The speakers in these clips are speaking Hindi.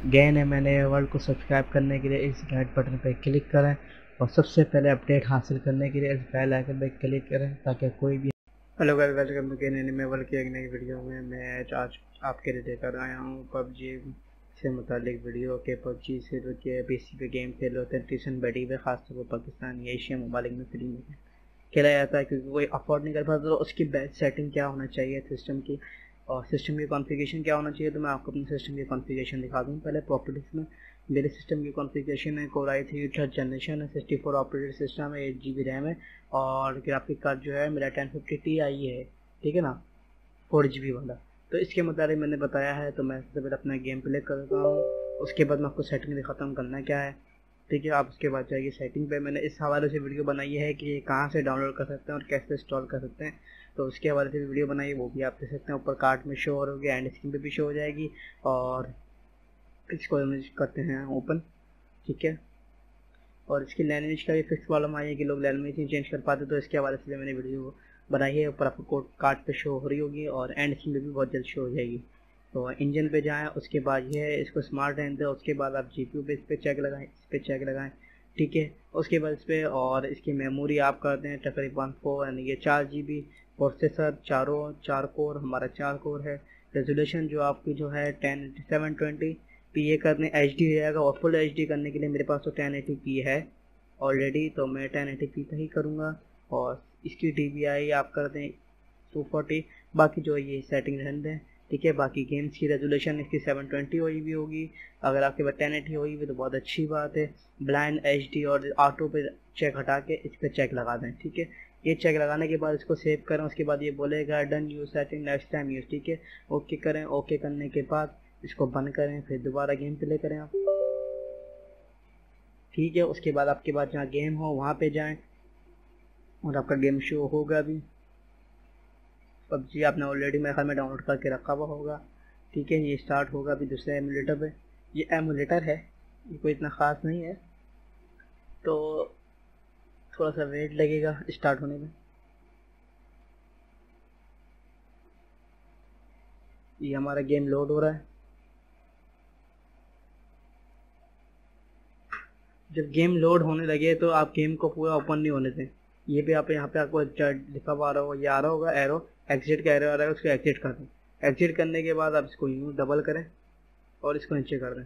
गए हैं मैंने वर्ल्ड को सब्सक्राइब करने के लिए इस रेड बटन पर क्लिक करें और सबसे पहले अपडेट हासिल करने के लिए इस बेल आइकन पर क्लिक करें ताकि कोई भी। Hello guys, welcome to gain anime world की एक नई वीडियो में। मैं आज आपके लिए लेकर आया हूँ पबजी से मुतालिक वीडियो के। पबजी से जो कि पीसी पे गेम खेल होते हैं ट्यूशन बैठी हुए, खासतौर पर पाकिस्तान या एशिया ममालिक में फ्री में खेला जाता है क्योंकि कोई अफोर्ड नहीं कर पाता। तो उसकी बेस्ट सेटिंग क्या होना चाहिए सिस्टम की और सिस्टम की कॉन्फ़िगरेशन क्या होना चाहिए, तो मैं आपको अपनी सिस्टम की कॉन्फ़िगरेशन दिखा दूँ। पहले प्रॉपर्टीज़ में मेरे सिस्टम की कॉन्फ़िगरेशन है कोर i3 थर्ड जनरेशन है, 64 ऑपरेटिंग सिस्टम है, 8 GB रैम है और ग्राफिक कार्ड जो है मेरा 1050 Ti है, ठीक है ना, 4 GB वाला। तो इसके मुताबिक मैंने बताया है। तो मैं सबसे पहले अपना गेम प्ले करता हूँ, उसके बाद मैं आपको सेटिंग दिखाता हूँ करना क्या है, ठीक है। आप उसके बाद जाइए सेटिंग पे। मैंने इस हवाले से वीडियो बनाई है कि ये कहाँ से डाउनलोड कर सकते हैं और कैसे इंस्टॉल कर सकते हैं, तो उसके हवाले से वीडियो बनाई है, वो भी आप देख सकते हैं। ऊपर कार्ड में शो हो रही है, एंड स्क्रीन पे भी शो हो जाएगी। और इसको हम करते हैं ओपन, ठीक है। और इसकी लैंग्वेज का भी फिक्स प्रॉब्लम आई है कि लोग लैंग्वेज नहीं चेंज कर पाते, तो इसके हवाले से मैंने वीडियो बनाई है। ऊपर आपको कोड कार्ड पे शो हो रही होगी और एंड स्क्रीन पे भी बहुत जल्द शो हो जाएगी। तो इंजन पे जाएँ, उसके बाद ये है इसको स्मार्ट रहने दें। उसके बाद आप GPU पे इस पर चेक लगाएं, इस पर चेक लगाएं, ठीक है। उसके बाद इस पर और इसकी मेमोरी आप करते हैं तकरीबन 4 यानी कि 4 GB। प्रोसेसर चार कोर, हमारा 4 कोर है। रेजोल्यूशन जो आपकी जो है 1080x720 ये करने HD हो जाएगा और फुल HD करने के लिए मेरे पास तो 1080p है ऑलरेडी, तो मैं 1080p का ही करूँगा। और इसकी DPI आप कर दें 240। बाकी जो ये सेटिंग रहने दें, ठीक है। बाकी गेम्स की रेजोल्यूशन इसकी 720 हुई भी होगी। अगर आपके पास 1080 हुई भी तो बहुत अच्छी बात है। ब्लाइंड HD और ऑटो पे चेक हटा के इस पर चेक लगा दें, ठीक है। ये चेक लगाने के बाद इसको सेव करें। उसके बाद ये बोलेगा done use setting next time use, ठीक है। ओके करें। ओके करने के बाद इसको बंद करें, फिर दोबारा गेम प्ले करें आप, ठीक है। उसके बाद आपके पास जहाँ गेम हो वहाँ पे जाएं और आपका गेम शो होगा भी। पबजी आपने ऑलरेडी मेरे ख्याल में डाउनलोड करके रखा हुआ होगा, ठीक है। ये स्टार्ट होगा अभी दूसरे एमुलेटर पे। ये एमुलेटर है, ये कोई इतना ख़ास नहीं है, तो थोड़ा सा वेट लगेगा स्टार्ट होने में। ये हमारा गेम लोड हो रहा है। जब गेम लोड होने लगे तो आप गेम को पूरा ओपन नहीं होने दें। ये भी आप यहाँ पे आपको लिखा हुआ आ रहा होगा, ये आ रहा होगा एरो, एग्जिट का एरो आ रहा है, उसको एग्जिट कर दें। एग्जिट करने के बाद आप इसको यूँ डबल करें और इसको नीचे कर दें,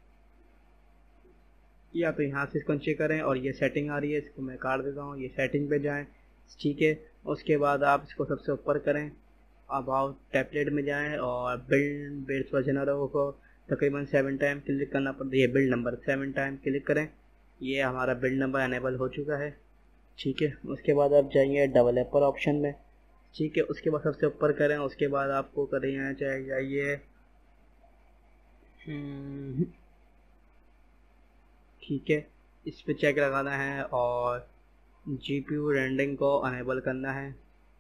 या तो यहाँ से इसको नीचे करें। और ये सेटिंग आ रही है, इसको मैं काट देता हूँ। ये सेटिंग पे जाएं, ठीक है। उसके बाद आप इसको सबसे ऊपर करें, अबाउट टैबलेट में जाएं और बिल्ड वर्जन को तकरीबन 7 टाइम क्लिक करना पड़ता है। ये बिल्ड नंबर 7 टाइम क्लिक करें। ये हमारा बिल्ड नंबर अनेबल हो चुका है, ठीक है। उसके बाद आप जाइए डेवलपर ऑप्शन में, ठीक है। उसके बाद सबसे ऊपर करें, उसके बाद आपको करें जाइए, ठीक है। इस पे चेक लगाना है और GPU रेंडरिंग को अनेबल करना है,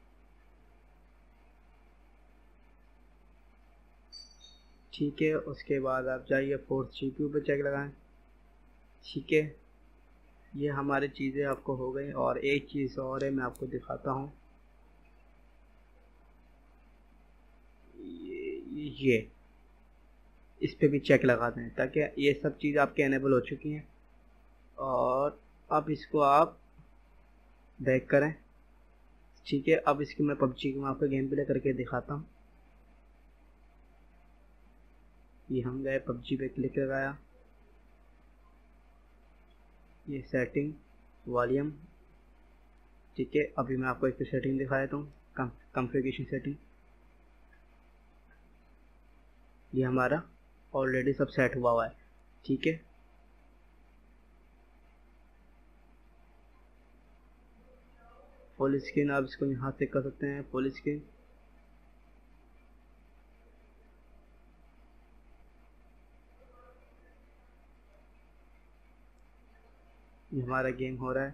ठीक है। उसके बाद आप जाइए फोर्स GPU पे चेक लगाएं, ठीक है। ये हमारी चीज़ें आपको हो गई। और एक चीज़ और है, मैं आपको दिखाता हूँ। ये इस पे भी चेक लगा दें ताकि ये सब चीज़ आपके अनेबल हो चुकी हैं। और अब इसको आप बैक करें, ठीक है। अब इसकी मैं पबजी को आपको गेम प्ले करके दिखाता हूँ। ये हम गए पबजी पे क्लिक लगाया, ये सेटिंग वॉल्यूम, ठीक है। अभी मैं आपको एक सेटिंग दिखा देता हूँ, कॉन्फ़िगरेशन सेटिंग। ये हमारा ऑलरेडी सब सेट हुआ है, ठीक है। फुल स्क्रीन आप इसको यहाँ से कर सकते हैं, फुल स्क्रीन। ये हमारा गेम हो रहा है,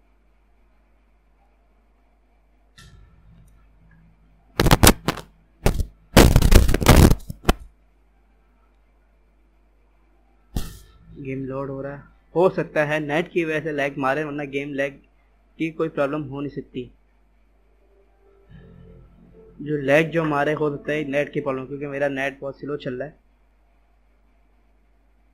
गेम लोड हो रहा है। हो सकता है नेट की वजह से लैग मारे, वरना गेम लैग की कोई प्रॉब्लम हो नहीं सकती। जो लैग जो मारे हो सकता है नेट की प्रॉब्लम, क्योंकि मेरा नेट बहुत स्लो चल रहा है।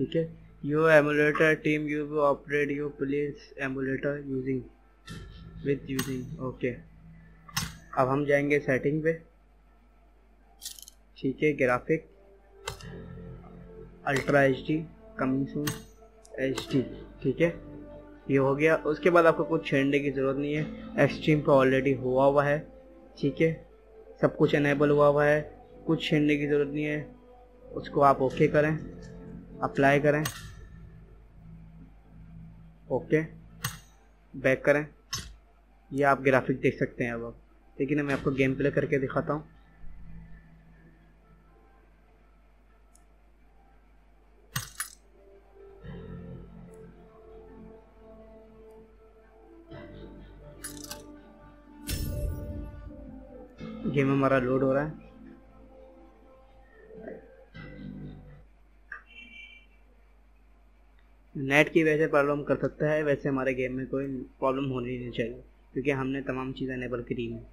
ठीक है। Your emulator team you will operate your police emulator using with using okay. अब हम जाएंगे सेटिंग पे, ठीक है। Graphic ultra HD coming soon HD, ठीक है। ये हो गया। उसके बाद आपको कुछ छेड़ने की ज़रूरत नहीं है, एक्सट्रीम पे ऑलरेडी हुआ है, ठीक है। सब कुछ इनेबल हुआ है, कुछ छेड़ने की ज़रूरत नहीं है। उसको आप ओके करें, अप्लाई करें, ओके बैक करें। ये आप ग्राफिक देख सकते हैं अब। लेकिन मैं आपको गेम प्ले करके दिखाता हूँ। गेम हमारा लोड हो रहा है। नेट की वजह से प्रॉब्लम कर सकता है, वैसे हमारे गेम में कोई प्रॉब्लम होनी नहीं चाहिए क्योंकि हमने तमाम चीज़ें इनेबल करी हैं।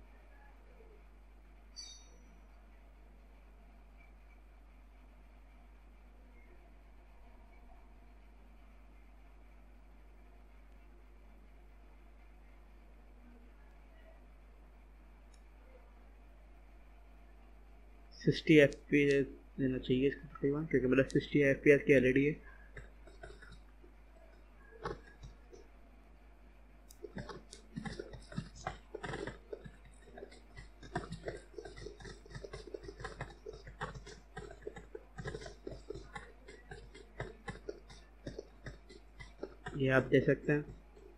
सिक्सटी FPS देना चाहिए इसको तकरीबन, क्योंकि मेरा 60 FPS की LED है। ये आप देख सकते हैं।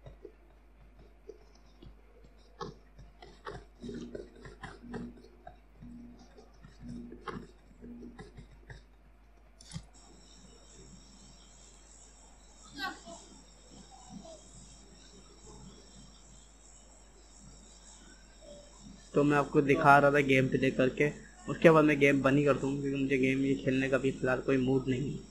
तो मैं आपको दिखा रहा था गेम प्ले करके, उसके बाद मैं गेम बंद ही कर दूँगा क्योंकि मुझे गेम ये खेलने का भी फ़िलहाल कोई मूड नहीं है।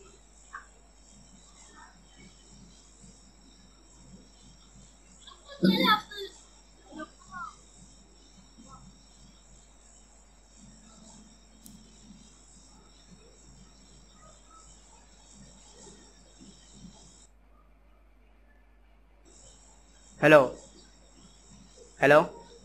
हेलो हेलो,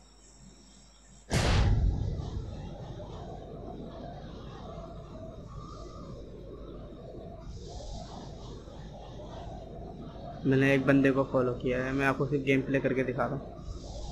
मैंने एक बंदे को फॉलो किया है, मैं आपको सिर्फ गेम प्ले करके दिखा रहा हूँ।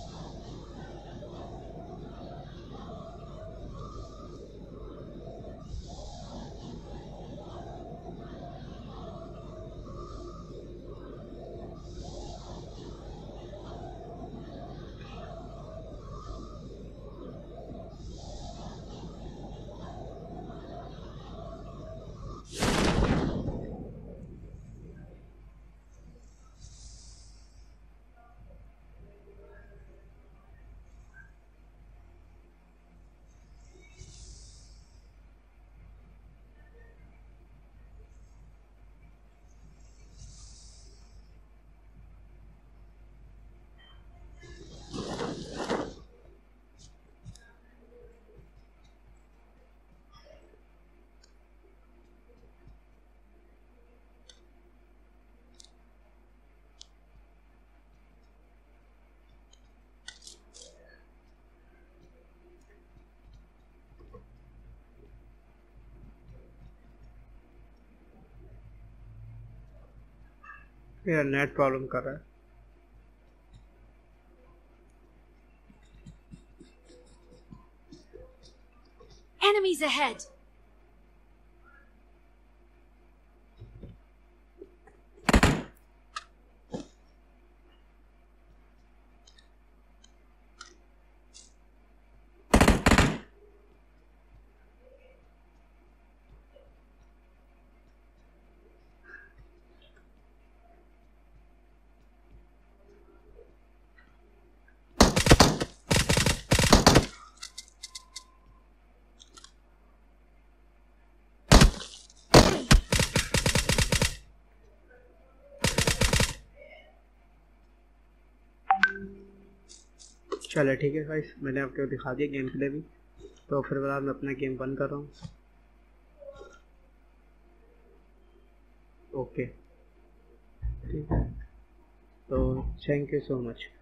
यार नेट प्रॉब्लम कर रहा है। Enemies ahead! चलो ठीक है गाइस, मैंने आपको दिखा दिया गेम प्ले भी। तो फिर बाद मैं अपना गेम बंद कर रहा हूँ। ओके, ठीक है, तो थैंक यू सो मच।